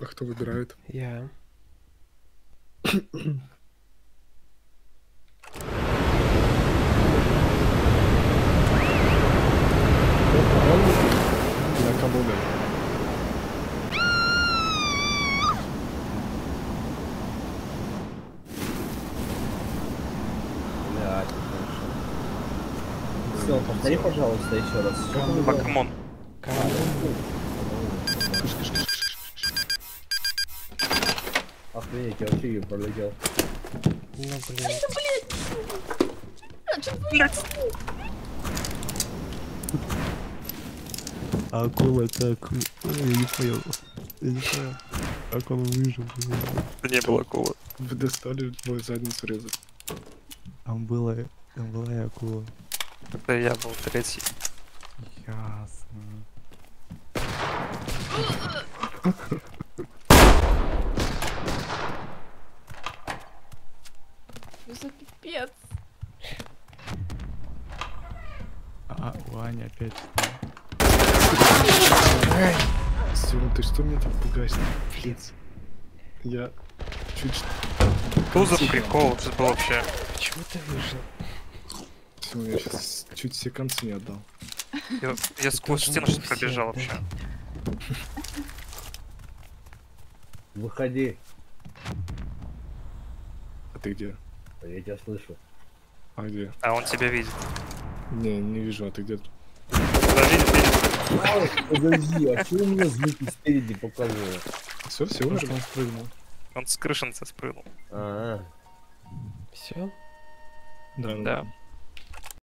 А кто выбирает? Я. На кому да? Блядь, все, повтори, пожалуйста, еще раз. Что ты выбрал? Покемон. Охренеть, я вообще ее пролетел. Ну, блин. Акула, это акула. Я не понял. Я не понял. Как он выжил? Да не было акулы. Вы достали твою задницу резать. Там была и акула. Это я был третий. Ясно. Что за пипец? А, Ваня опять. Сёма, ты что меня так пугаешь? Блиц. Я чуть... Что за прикол это был вообще? Почему ты выжил? Сёма, я сейчас чуть все концы не отдал. Я сквозь стену что-то пробежал вообще. Выходи. А ты где? Я тебя слышу. А где? А он тебя видит. Не вижу, а ты где? Да, видит. Подожди, а чего у меня звуки спереди показывают? Все, умер, он спрыгнул. Он с крышенца спрыгнул. А, Все? Да, Да.